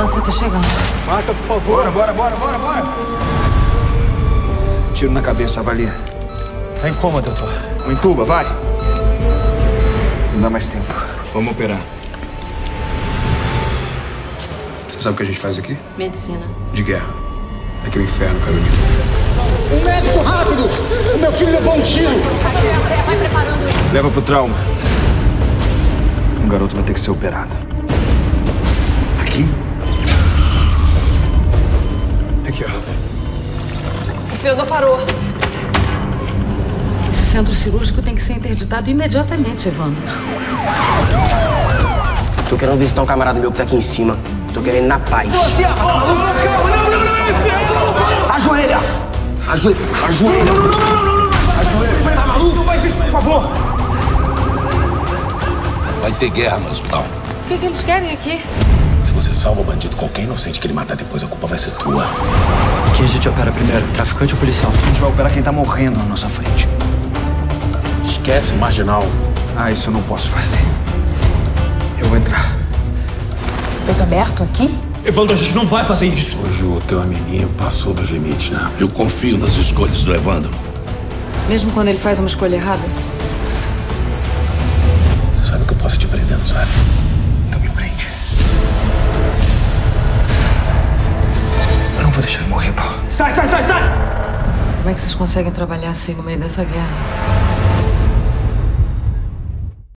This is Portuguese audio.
ambulância tá chegando. Marta, por favor. Bora. Tiro na cabeça, avalia. Tá em coma, doutor. Entuba, vai. Não dá mais tempo. Vamos operar. Você sabe o que a gente faz aqui? Medicina. De guerra. Aqui é o inferno, Carolina. Um médico, rápido! O meu filho levou um tiro! Vai preparando ele. Leva pro trauma. Um garoto vai ter que ser operado. Aqui? Aqui, ó. O respirador parou. Esse centro cirúrgico tem que ser interditado imediatamente, Evandro. Tô querendo visitar um camarada meu que tá aqui em cima. Tô querendo ir na paz. Você, calma, não! Ajoelha! Ajoelha! Ajoelha! Tá maluco? Não faz isso, por favor! Vai ter guerra no hospital. O que eles querem aqui? Se você salva o bandido, qualquer inocente que ele matar depois, a culpa vai ser tua. Quem a gente opera primeiro? Traficante ou policial? A gente vai operar quem tá morrendo na nossa frente. Esquece, marginal. Isso eu não posso fazer. Eu vou entrar. Peito aberto aqui? Evandro, a gente não vai fazer isso. Hoje o teu amiguinho passou dos limites, né? Eu confio nas escolhas do Evandro. Mesmo quando ele faz uma escolha errada? Você sabe que eu posso te prender, não sabe? Então me prende. Eu não vou deixar ele morrer, pô. Sai! Como é que vocês conseguem trabalhar assim no meio dessa guerra?